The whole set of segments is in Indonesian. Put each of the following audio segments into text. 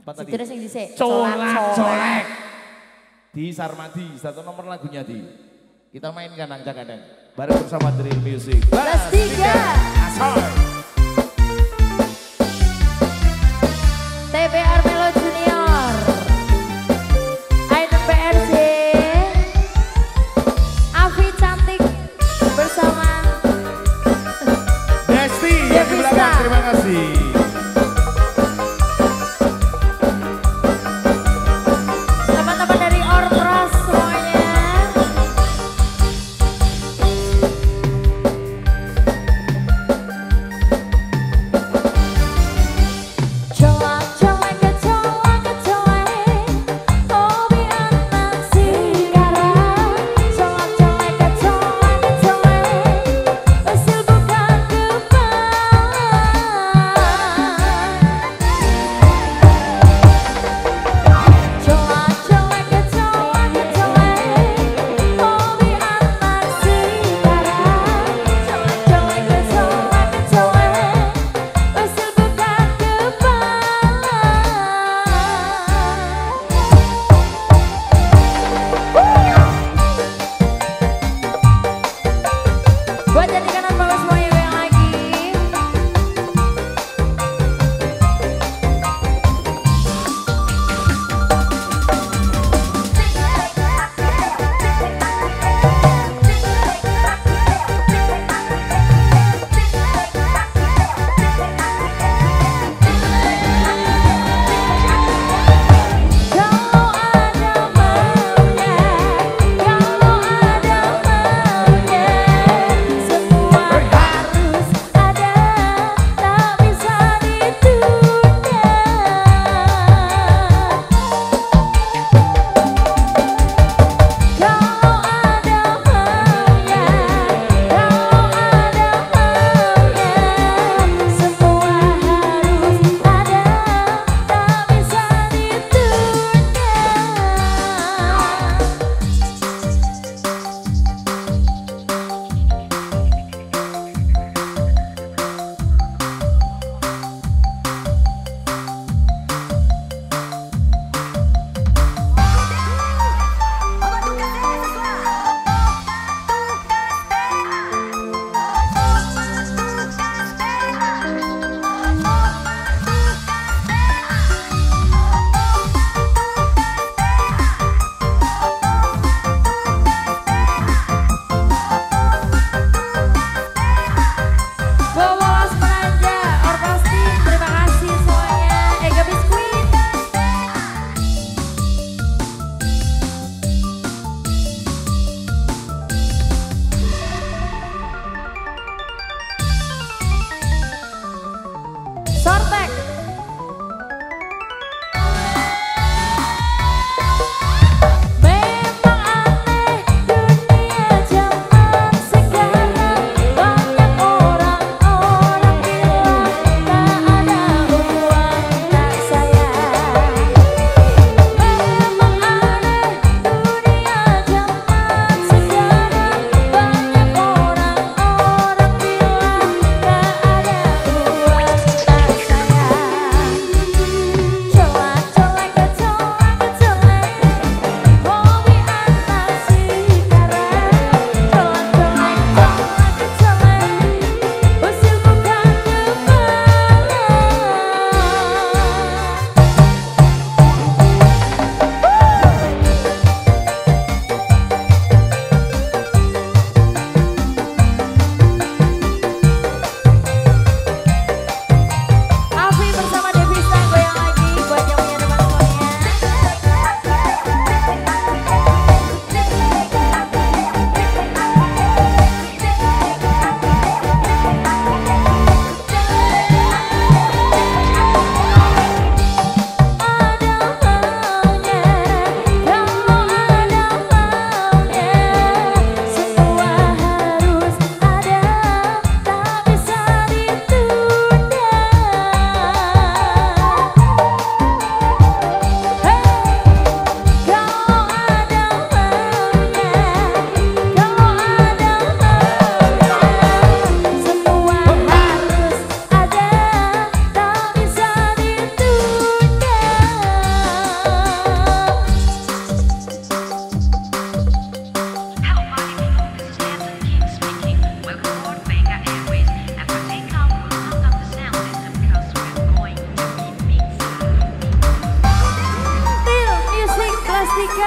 Apa tadi? Terus yang dhisik. Colak-colek. Di Sarmadi, satu nomor lagunya di. Kita mainkan angka kadang. Bareng bersama Drill Music. Kelas 3. Asal. TBR Melo Junior. Aiden PRC. Avi Cantik bersama Desti yang di belakang, terima kasih. teman-teman dari Orpros semuanya.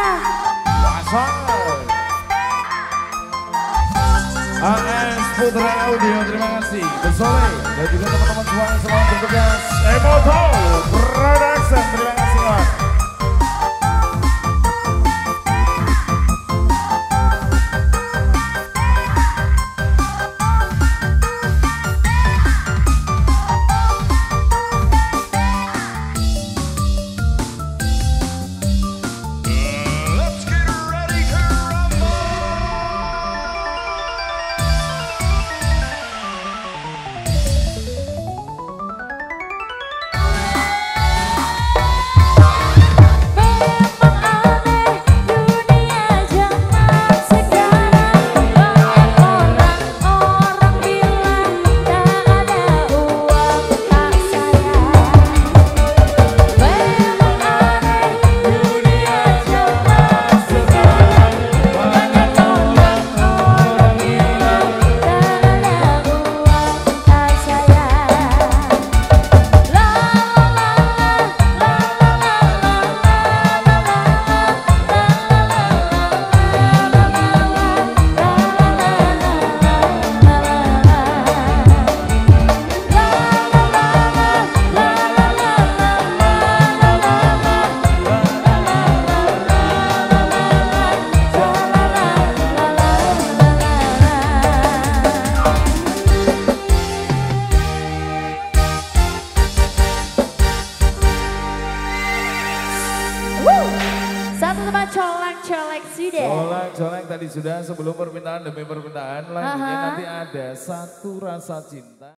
AS Putra Audio, terima kasih. Besole dan juga teman-teman semua yang selalu bertugas. Emoto Production, terima kasih kawan. Satu tempat colek-colek sudah. Colek-colek tadi sudah, sebelum permintaan demi permintaan lainnya nanti ada Satu Rasa Cinta.